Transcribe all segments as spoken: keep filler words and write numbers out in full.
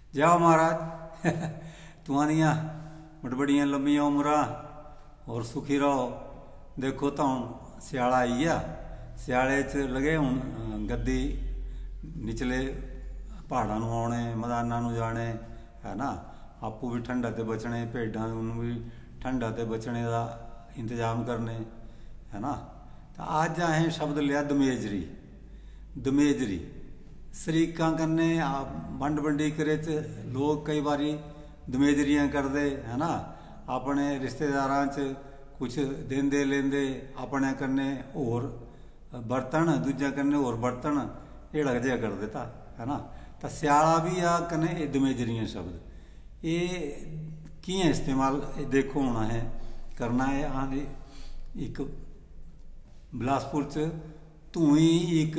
जाओ महाराज तुआनियां बड़बड़ियां लंबियां उमरां और सुखी रहो। देखो तो हूँ सियाला आई आ, सियाले च लगे हूँ गद्दी निचले पहाड़ों नूं आने मैदानां नूं जाने है ना। आपू भी ठंडा ते बचने, भेडां नूं भी ठंडा ते बचने का इंतजाम करने है ना। तो अज असें शब्द लिया दमेजरी। दमेजरी शरीकां कन्ने वंड वंडी करे च लोग कई बारी दमेजरियां करते है ना। अपने रिश्तेदारां च कुछ देंदे लेंदे अपने कन्ने होर बर्तन दूजा कन्ने होर बर्तन एड़ा जिहा कर देता है ना। तो स्याला भी आ कन्ने ये दमेजरियां शब्द ये कियां इस्तेमाल देखो होना है करना है। हाँ एक बिलासपुर च धूई एक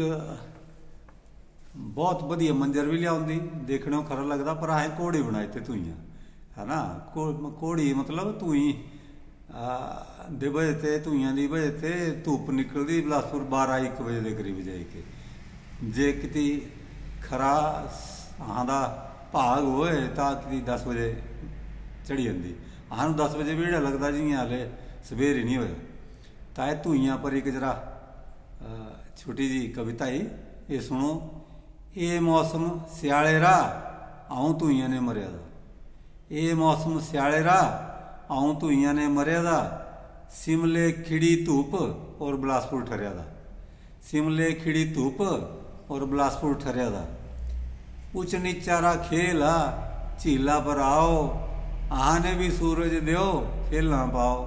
बहुत वधिया मंजर भी लियाउंदी, देखने को खरा लगता, पर असें घोड़े बनाए थे धूइयां है ना। घोड़ी मतलब धूई दे बजे ते धूइयां दी बजे ते धुप निकलती बिलासपुर बारह एक बजे के करीब जाई के। जे किती खरा हाँ का भाग होए तो किती दस बजे चढ़ी जाती। अहू दस बजे भी एड़ा लगता जियां हाले सवेर ही नहीं होया। तो यह धूइयां पर एक जरा छोटी जी कविता ही ये सुनो। ये मौसम सियाले रा आऊँ धूइयां ने मरिया दा। ये मौसम सियाले रा आऊँ धूइयां ने मरिया दा। सिमले खिड़ी धुप और बिलासपुर ठरिया दा। सिमले खिड़ी धुप और बिलासपुर ठरिया दा। उच नीचारा खेल आ झीला पर आओ, आने भी सूरज दो खेलना पाओ।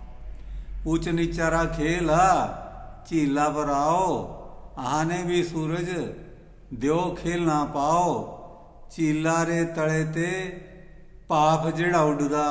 उच नीचारा खेल आ झीला पर आओ, आने भी सूरज दो खेलना पाओ। झीला रे तले ते पाप जेड़ा उड़दा,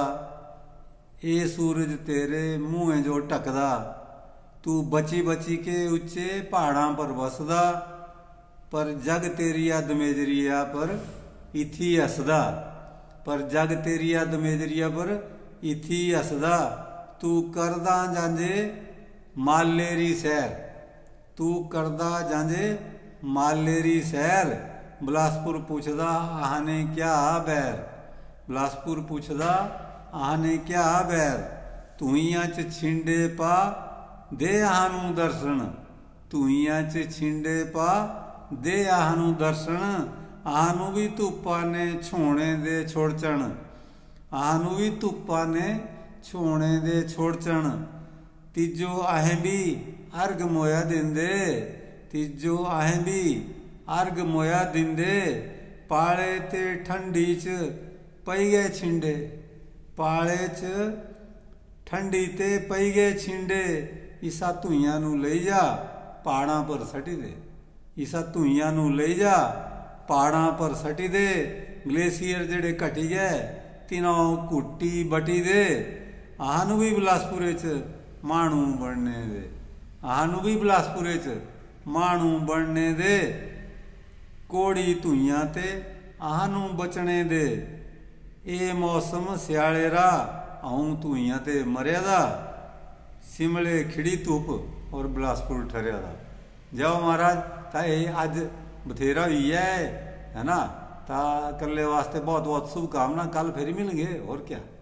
ए सूरज तेरे मुँह जो टकदा। तू बची बची के उच्चे पहाड़ां पर बसदा, पर जग तेरिया दमेजरिया पर इथी हसदा। पर जग तेरिया दमेजरिया पर इथी हसदा। तू करदा जांजे मालेरी सैर, तू करदा जांजे मालेरी सैर। बिलासपुर पुछदा आने क्या बैर, बिलासपुर पुछदा आने क्या बैर। धूइयां च छिंडे पा दे आनू दर्शन, धूइयां च छिंडे पा दे आनू दर्शन। आनू भी धुप्पा ने छोने दे छोड़चण, आनू भी धुप्पा ने छोने दे छोड़चण। तीजो अहें भी अर्ग मोया दिंदे, तीजो अहें भी अर्ग मोया दिंदे। पाले ते ठंडी च पई गए छिंडे, पाले च ठंडी ते पई गए छिंडे। इसा धूइयां नू लई जा पहाड़ां पर सटी दे, इसा धूइयां नू लई जा पहाड़ां पर सटी दे। ग्लेशियर जेड़े घटी गए तिन्हों घुट्टी बटी दे। आनू भी बिलासपुर च मानू बनने दे, आनू भी बिलासपुर च मानू बनने दे। कोड़ी धूइयां ते आनू बचने दे। ए मौसम सियाले रा आऊँ धूइयां ते मरिया दा। सिमले खिड़ी धुप और बिलासपुर ठरिया दा। जाओ महाराज ता अज बथेरा ही है है ना। ता कल्ले वास्ते बहुत बहुत शुभकामना। कल फिर मिलेंगे और क्या।